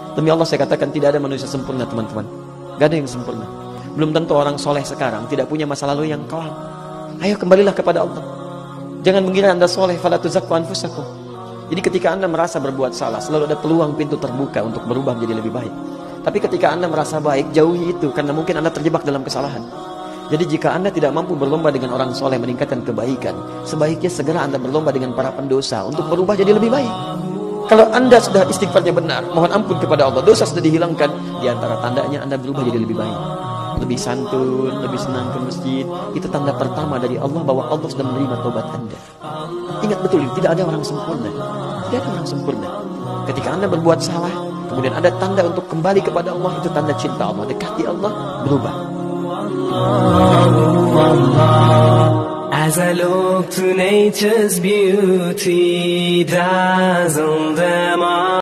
Demi Allah saya katakan tidak ada manusia sempurna teman-teman. Gak ada yang sempurna. Belum tentu orang soleh sekarang tidak punya masa lalu yang kelam. Ayo kembalilah kepada Allah. Jangan mengira Anda soleh, fala tuzakku anfusakum. Jadi ketika Anda merasa berbuat salah, selalu ada peluang pintu terbuka untuk berubah menjadi lebih baik. Tapi ketika Anda merasa baik, jauhi itu, karena mungkin Anda terjebak dalam kesalahan. Jadi jika Anda tidak mampu berlomba dengan orang soleh meningkatkan kebaikan, sebaiknya segera Anda berlomba dengan para pendosa untuk berubah jadi lebih baik. Kalau Anda sudah istighfarnya benar, mohon ampun kepada Allah, dosa sudah dihilangkan, di antara tandanya Anda berubah jadi lebih baik. Lebih santun, lebih senang ke masjid. Itu tanda pertama dari Allah bahwa Allah sudah menerima taubat Anda. Ingat betul, tidak ada orang sempurna. Tidak ada orang sempurna. Ketika Anda berbuat salah, kemudian ada tanda untuk kembali kepada Allah, itu tanda cinta Allah. Dekati Allah, berubah. As I look to nature's beauty, dazzle them all.